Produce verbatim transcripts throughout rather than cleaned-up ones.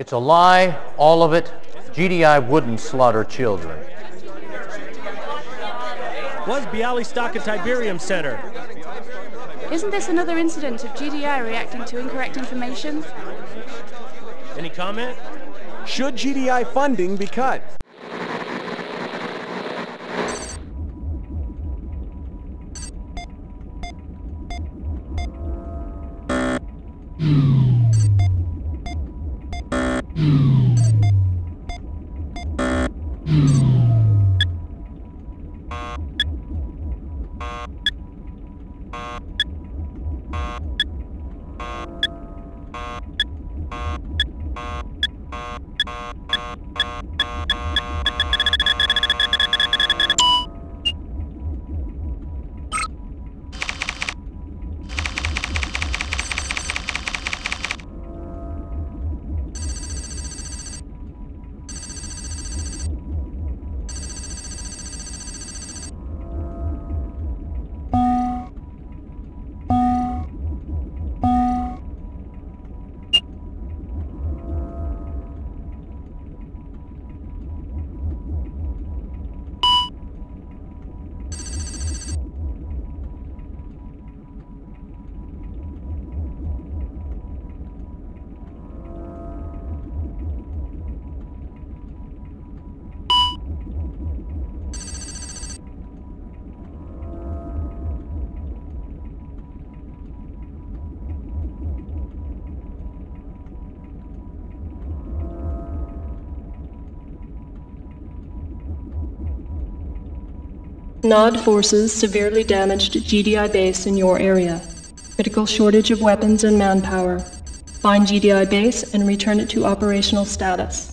It's a lie, all of it. G D I wouldn't slaughter children. Was Bialystok a Tiberium Center? Isn't this another incident of G D I reacting to incorrect information? Any comment? Should G D I funding be cut? Nod forces severely damaged G D I base in your area. Critical shortage of weapons and manpower. Find G D I base and return it to operational status.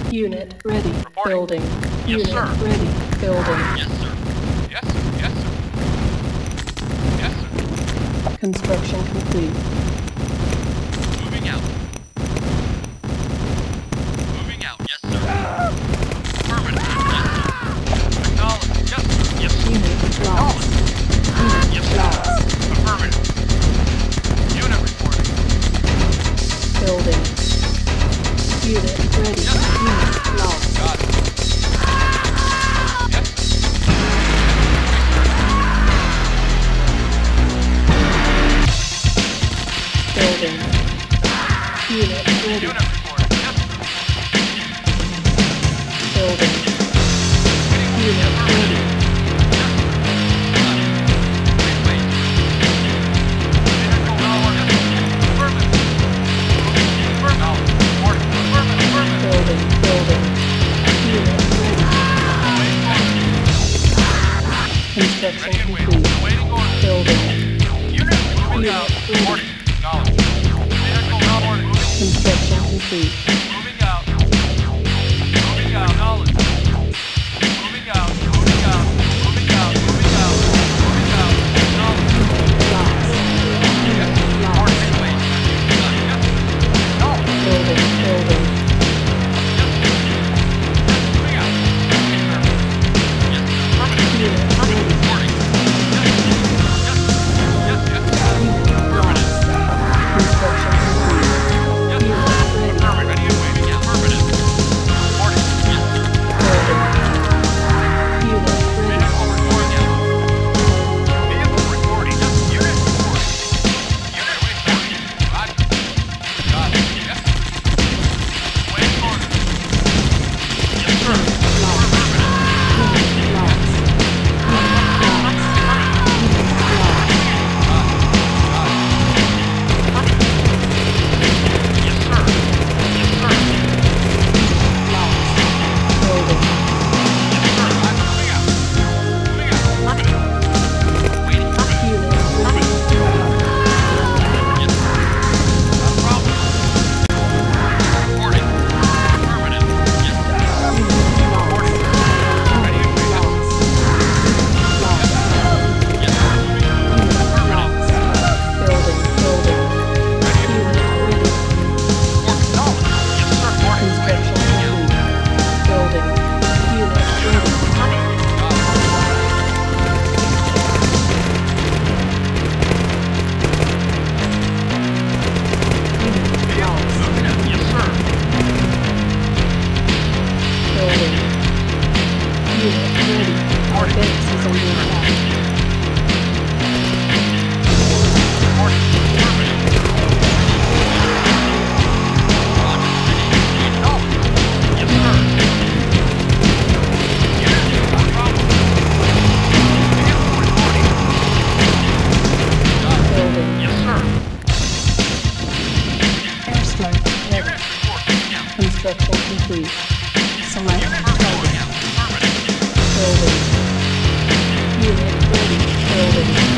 Unit ready. Building. Yes, Unit sir. ready. Building. Yes, sir. Yes, sir. Yes, sir. Yes, sir. Construction complete. Moving out. Moving out. Yes, sir. Affirmative. Yes, sir. Acknowledge. Yes, sir. Yes, sir. Unit lost. Unit Yes, sir. lost. Affirmative. Unit reporting. Building. Unit ready. Yes, sir. Unit lost. Got it. Yes, sir. Building. Unit ready. Unit reporting. Yes, sir. Building. Unit ready. Building. Building. Unit ready. Construction complete. Building. Unit ready. Construction complete. Moving out. Moving out. Knowledge. Moving out. Moving out. Moving out. Moving out. Moving out. Knowledge. Lost. Yes. Lost. Yes. Knowledge. Building. Building. Yes. Yes. Moving out. Yes. Affirmative. Unit ready. Reporting. Yes. Yes. Yes. Yes. Unit lost. Construction complete. Yes. Unit ready. Affirmative. Ready and waiting. Affirmative. Reporting. Yes. Building. Unit ready. Vehicle reporting. Yes. Vehicle reporting. Yes. Unit reporting. Unit reporting. Got it. Got it. Yes. Waiting order. Yes, sir. Lost. Unit lost. Unit lost. Unit lost. Yes, sir. Yes, sir. Lost. Building. Yes, sir. I'm moving out. Moving out. Affirmative. Waiting. Affirmative. Unit ready. Yes, sir. Not a problem. Reporting. Affirmative. Yes, sir. Unit lost. Reporting. Ready and waiting. Lost. Lost. Yes, sir. Moving out. Unit Affirmative. lost. Building. Building. Ready and Unit ready. report. Knowledge. Yes, sir. Reporting. Ready. Construction Moving out. complete. Building. Unit ready. Unit lost. Moving out. Yes, sir. Building. Unit ready. Our base is under attack. Reporting. Affirmative. Roger. Ready. Knowledge. Yes, sir. Unit. Not a problem. Vehicle reporting. Got it. Building. Yes, sir. Airstrike ready. Unit reporting. Yeah. Construction complete. Select Unit target. reporting. Affirmative. Building. Unit ready. Building.